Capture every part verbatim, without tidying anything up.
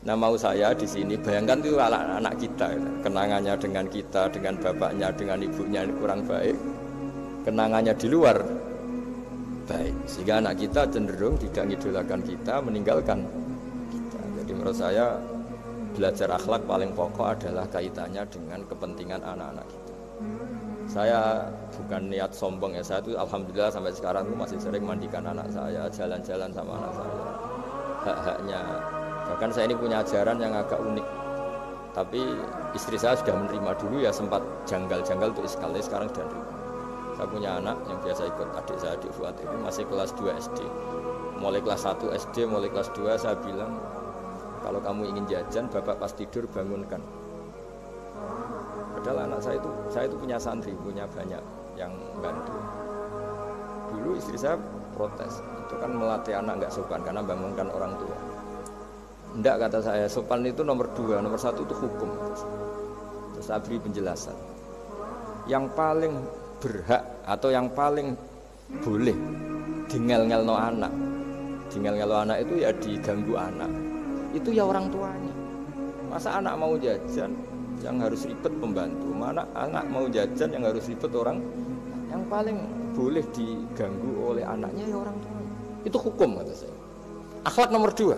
Nah mau saya di sini bayangkan itu anak-anak kita, kenangannya dengan kita, dengan bapaknya, dengan ibunya ini kurang baik, kenangannya di luar baik, sehingga anak kita cenderung tidak mengidolakan kita, meninggalkan kita. Jadi menurut saya belajar akhlak paling pokok adalah kaitannya dengan kepentingan anak-anak kita. Saya bukan niat sombong ya, saya itu alhamdulillah sampai sekarang itu masih sering mandikan anak saya, jalan-jalan sama anak saya, hak-haknya. Bahkan saya ini punya ajaran yang agak unik, tapi istri saya sudah menerima. Dulu ya sempat janggal-janggal untuk sekali, sekarang sudah menerima. Saya punya anak yang biasa ikut adik saya, adik Fuad itu masih kelas dua S D. Mulai kelas satu S D, mulai kelas dua saya bilang, kalau kamu ingin jajan, bapak pas tidur bangunkan. Padahal anak saya itu, saya itu punya santri, punya banyak yang bantu. Dulu istri saya protes, itu kan melatih anak nggak sopan karena bangunkan orang tua. Enggak, kata saya, sopan itu nomor dua, nomor satu itu hukum. Terus saya beri penjelasan. Yang paling berhak atau yang paling boleh dingel-ngelno anak, dingel-ngelno anak itu ya diganggu anak, itu ya orang tuanya. Masa anak mau jajan yang harus ribet pembantu, mana anak mau jajan yang harus ribet orang. Yang paling boleh diganggu oleh anaknya ya orang tuanya. Itu hukum, kata saya. Akhlak nomor dua.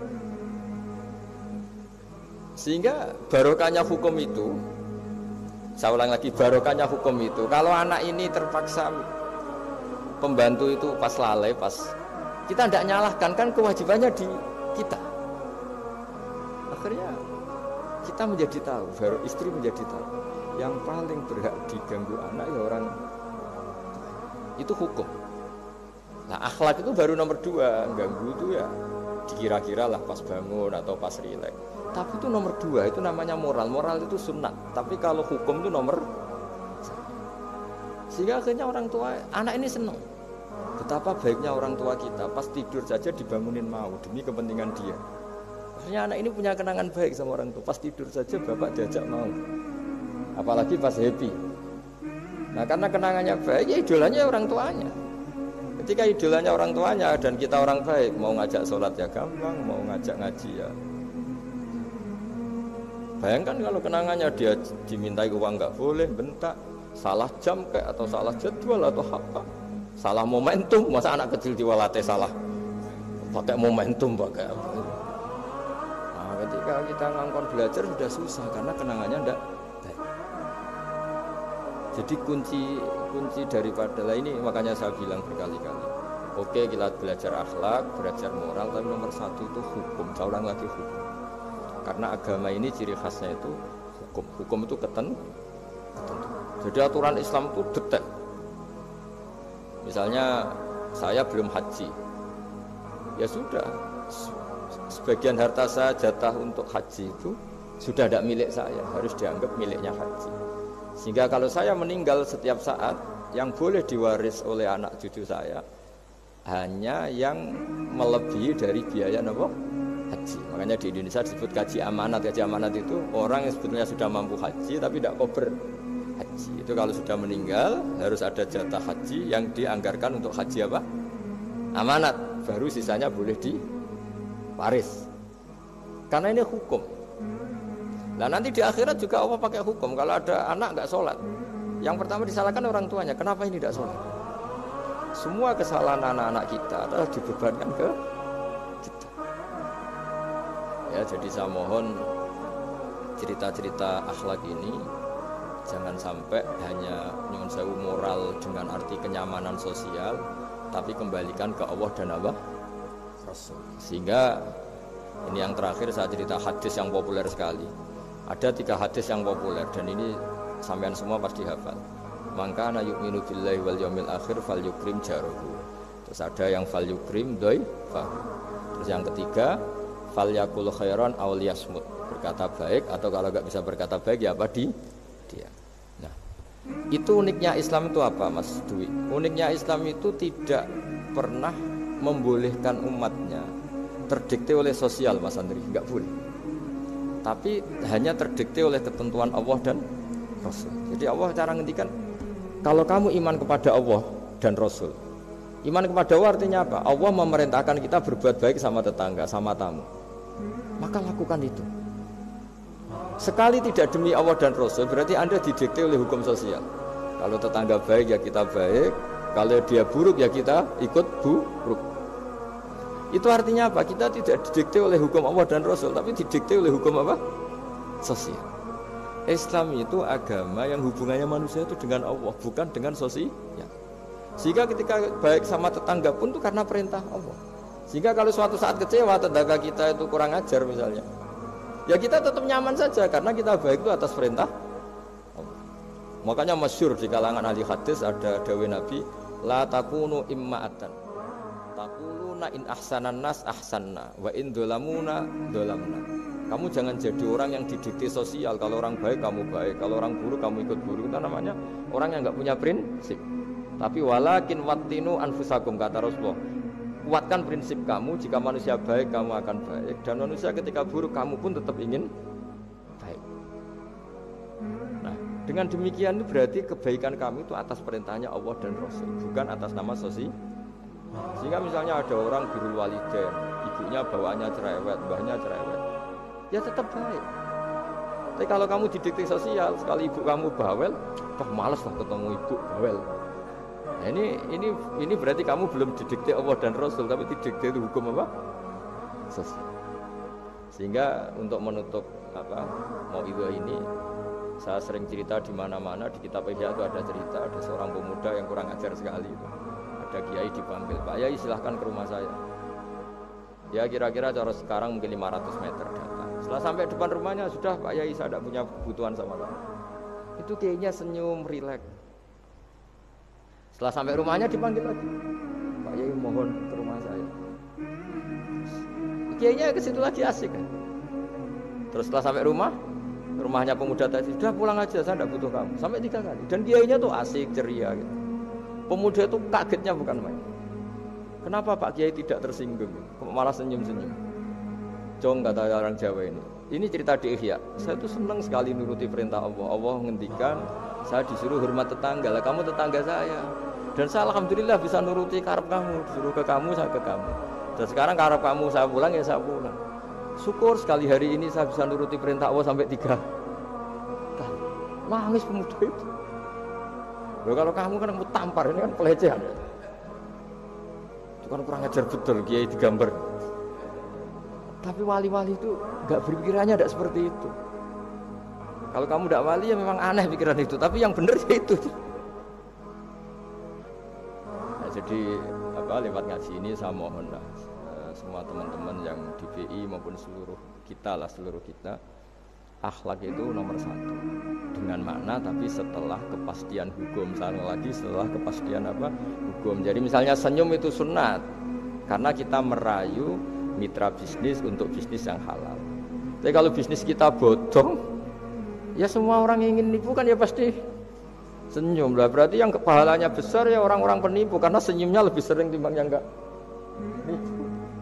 Sehingga barokahnya hukum itu, saya ulang lagi, barokahnya hukum itu, kalau anak ini terpaksa pembantu itu pas lalai, pas kita tidak nyalahkan, kan kewajibannya di kita. Akhirnya kita menjadi tahu, baru istri menjadi tahu, yang paling berhak diganggu anak ya orang itu hukum. Nah akhlak itu baru nomor dua, ganggu itu ya dikira-kira lah pas bangun atau pas rileks. Tapi itu nomor dua, itu namanya moral. Moral itu sunnah. Tapi kalau hukum itu nomor. Sehingga akhirnya orang tua, anak ini senang. Betapa baiknya orang tua kita, pas tidur saja dibangunin mau demi kepentingan dia. Akhirnya anak ini punya kenangan baik sama orang tua. Pas tidur saja bapak diajak mau. Apalagi pas happy. Nah karena kenangannya baik, ya idolanya orang tuanya. Ketika idolanya orang tuanya dan kita orang baik, mau ngajak sholat ya gampang, mau ngajak ngaji ya. Bayangkan kalau kenangannya dia dimintai uang nggak boleh, bentak, salah jam kayak atau salah jadwal atau apa, salah momentum, masa anak kecil diwalate salah, pakai momentum pakai apa? Nah, ketika kita ngangkon belajar sudah susah karena kenangannya enggak. Jadi kunci kunci daripada lah ini makanya saya bilang berkali-kali. Oke kita belajar akhlak, belajar moral, tapi nomor satu itu hukum. Saya ulang lagi hukum. Karena agama ini ciri khasnya itu hukum. Hukum itu keten, ketentu. Jadi aturan Islam itu detail. Misalnya saya belum haji, ya sudah. Sebagian harta saya jatah untuk haji itu sudah tidak milik saya, harus dianggap miliknya haji. Sehingga kalau saya meninggal setiap saat, yang boleh diwaris oleh anak cucu saya hanya yang melebihi dari biaya apa? Haji. Makanya di Indonesia disebut kaji amanat. Kaji amanat itu orang yang sebetulnya sudah mampu haji tapi tidak kober haji. Itu kalau sudah meninggal harus ada jatah haji yang dianggarkan untuk haji apa? Amanat. Baru sisanya boleh diwaris. Karena ini hukum. Nah nanti di akhirat juga Allah pakai hukum. Kalau ada anak nggak sholat, yang pertama disalahkan orang tuanya. Kenapa ini tidak sholat? Semua kesalahan anak-anak kita adalah dibebankan ke kita. Ya, jadi saya mohon cerita-cerita akhlak ini jangan sampai hanya nyuwun sewu moral dengan arti kenyamanan sosial, tapi kembalikan ke Allah dan Allah Rasul. Sehingga ini yang terakhir saya cerita hadis yang populer sekali. Ada tiga hadis yang populer dan ini sampean semua pasti hafal. Maka na yu'minu billahi wal yaumil akhir fal yukrim jaruhu. Terus ada yang fal yukrim doi fa. Terus yang ketiga fal yakul khairan aw liyasmut, berkata baik atau kalau enggak bisa berkata baik ya apa di dia. Nah, itu uniknya Islam itu apa Mas Dwi? Uniknya Islam itu tidak pernah membolehkan umatnya terdikte oleh sosial Mas Andri, enggak boleh. Tapi hanya terdikte oleh ketentuan Allah dan Rasul. Jadi Allah cara ngendikan, kalau kamu iman kepada Allah dan Rasul. Iman kepada Allah artinya apa? Allah memerintahkan kita berbuat baik sama tetangga, sama tamu. maka lakukan itu. Sekali tidak demi Allah dan Rasul, berarti Anda didikte oleh hukum sosial. Kalau tetangga baik ya kita baik, kalau dia buruk ya kita ikut buruk. Itu artinya apa? Kita tidak didikte oleh hukum Allah dan Rasul, tapi didikte oleh hukum apa? Sosial. Islam itu agama yang hubungannya manusia itu dengan Allah, bukan dengan sosial. Sehingga ketika baik sama tetangga pun itu karena perintah Allah. Sehingga kalau suatu saat kecewa tetangga kita itu kurang ajar misalnya, ya kita tetap nyaman saja karena kita baik itu atas perintah Allah. Makanya masyhur di kalangan ahli hadis ada dawuh Nabi, la takunu imma'atan. Taquluna in ahsanan nas ahsanna wa in dolamuna dolamna. Kamu jangan jadi orang yang didikte sosial. Kalau orang baik kamu baik, kalau orang buruk kamu ikut buruk. Itu namanya orang yang enggak punya prinsip. Tapi walakin wattinu anfusakum, kata Rasulullah. Kuatkan prinsip kamu, jika manusia baik kamu akan baik, dan manusia ketika buruk kamu pun tetap ingin baik. Nah, dengan demikian itu berarti kebaikan kami itu atas perintahnya Allah dan Rasul, bukan atas nama sosial. Sehingga misalnya ada orang birrul walidain, ibunya bawaannya cerewet, mbahnya cerewet, ya tetap baik. Tapi kalau kamu didikte sosial, sekali ibu kamu bawel, toh malas lah ketemu ibu bawel. Nah, ini ini ini berarti kamu belum didikte Allah dan Rasul, tapi didikte itu hukum apa? Sosial. Sehingga untuk menutup apa mau itu ini, saya sering cerita di mana-mana di kitab Ihya itu ada cerita ada seorang pemuda yang kurang ajar sekali itu. Ada kiai dipanggil, Pak Yai silahkan ke rumah saya. Ya kira-kira cara sekarang mungkin lima ratus meter datang. Setelah sampai depan rumahnya, sudah Pak Yai saya tidak punya kebutuhan sama kamu. Itu kiainya senyum, rileks. Setelah sampai rumahnya dipanggil lagi, Pak Yai mohon ke rumah saya. Kiainya ke situ lagi asik kan. Terus setelah sampai rumah, rumahnya pemuda tadi, sudah pulang aja saya tidak butuh kamu. Sampai tiga kali. Dan kiainya tuh asik, ceria gitu. Pemuda itu kagetnya bukan main. Kenapa Pak Kiai tidak tersinggung? Malah senyum-senyum. Jong kata orang Jawa ini. Ini cerita di Ihya. Saya tuh senang sekali nuruti perintah Allah. Allah menghentikan saya disuruh hormat tetangga. Lah kamu tetangga saya. Dan saya alhamdulillah bisa nuruti karep kamu. Disuruh ke kamu, saya ke kamu. Dan sekarang karep kamu saya pulang ya saya pulang. Syukur sekali hari ini saya bisa nuruti perintah Allah sampai tiga. Nangis pemuda itu. Loh, kalau kamu kan kamu tampar, ini kan pelecehan. Itu kan kurang ajar betul kiai digambar. Tapi wali-wali itu enggak berpikirannya enggak seperti itu. Kalau kamu tidak wali ya memang aneh pikiran itu, tapi yang benar ya itu. Nah, jadi apa lewat ngaji ini saya mohon lah semua teman-teman yang di B I maupun seluruh kita lah seluruh kita, akhlak itu nomor satu. Dengan makna tapi setelah kepastian hukum, sana lagi setelah kepastian apa hukum. Jadi misalnya senyum itu sunat karena kita merayu mitra bisnis untuk bisnis yang halal. Tapi kalau bisnis kita bodong, ya semua orang yang ingin nipu kan ya pasti senyum lah. Berarti yang pahalanya besar ya orang-orang penipu karena senyumnya lebih sering timbang yang enggak nipu.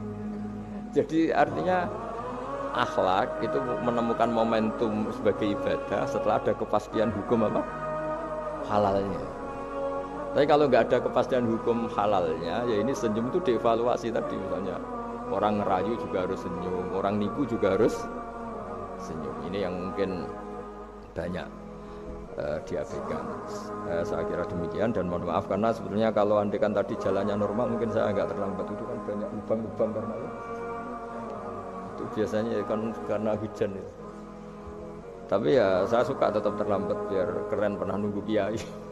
Jadi artinya akhlak itu menemukan momentum sebagai ibadah setelah ada kepastian hukum apa halalnya. Tapi kalau nggak ada kepastian hukum halalnya, ya ini senyum itu dievaluasi tadi misalnya orang ngerayu juga harus senyum, orang nipu juga harus senyum. Ini yang mungkin banyak uh, diabaikan. Uh, saya kira demikian dan mohon maaf karena sebetulnya kalau andaikan tadi jalannya normal mungkin saya agak terlambat. Itu kan banyak lubang-lubang karena itu biasanya kan karena hujan itu. Tapi ya saya suka tetap terlambat biar keren pernah nunggu kiai.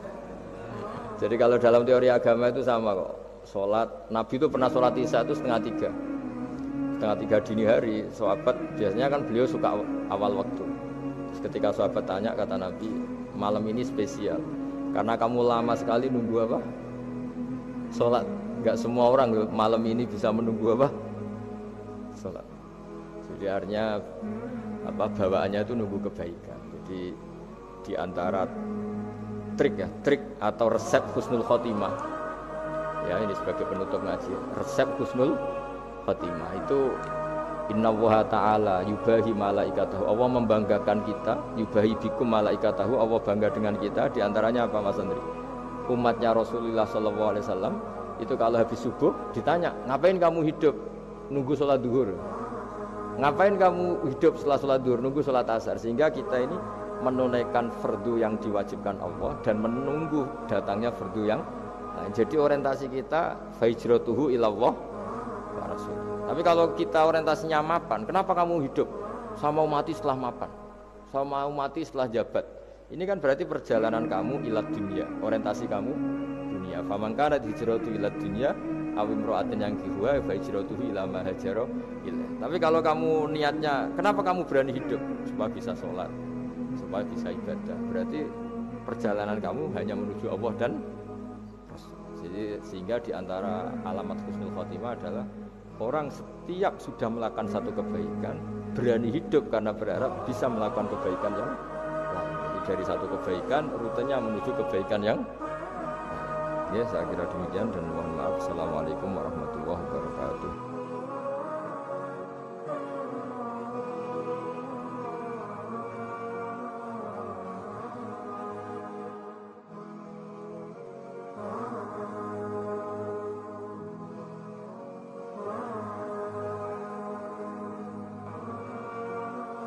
Jadi kalau dalam teori agama itu sama kok. Sholat Nabi itu pernah sholat isya itu setengah tiga, setengah tiga dini hari. Sahabat biasanya kan beliau suka awal waktu. Terus ketika sahabat tanya kata Nabi, malam ini spesial karena kamu lama sekali nunggu apa? Sholat. Gak semua orang malam ini bisa menunggu apa? Sholat. Jadi artinya apa bawaannya itu nunggu kebaikan. Jadi di antara trik ya, trik atau resep husnul khotimah. Ya ini sebagai penutup ngaji. Resep husnul khotimah itu innallaha ta'ala yubahi malaikatahu. Allah membanggakan kita, yubahi bikum malaikatahu. Allah bangga dengan kita. Di antaranya apa Mas Andri? Umatnya Rasulullah sallallahu alaihi wasallam itu kalau habis subuh ditanya, "Ngapain kamu hidup? Nunggu sholat duhur." Ngapain kamu hidup setelah sholat duhur nunggu sholat asar? Sehingga kita ini menunaikan fardu yang diwajibkan Allah dan menunggu datangnya fardu yang lain. Jadi orientasi kita fahijratuhu ilallah wa rasul. Tapi kalau kita orientasinya mapan, kenapa kamu hidup? Saya mau mati setelah mapan. Saya mau mati setelah jabat. Ini kan berarti perjalanan kamu ilat dunia, orientasi kamu dunia. Faman kana hijratu ilat dunia awim ro'atin yang kihuwa fahijratuhu ila ma hajara ilaih. Tapi kalau kamu niatnya, kenapa kamu berani hidup? Supaya bisa sholat, supaya bisa ibadah. Berarti perjalanan kamu hanya menuju Allah dan Rasul. Jadi sehingga diantara alamat husnul khotimah adalah orang setiap sudah melakukan satu kebaikan berani hidup karena berharap bisa melakukan kebaikan yang lain. Jadi dari satu kebaikan rutenya menuju kebaikan yang ya, saya kira demikian dan mohon maaf. Assalamualaikum warahmatullahi wabarakatuh.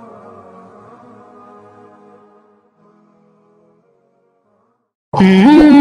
Mm-hmm.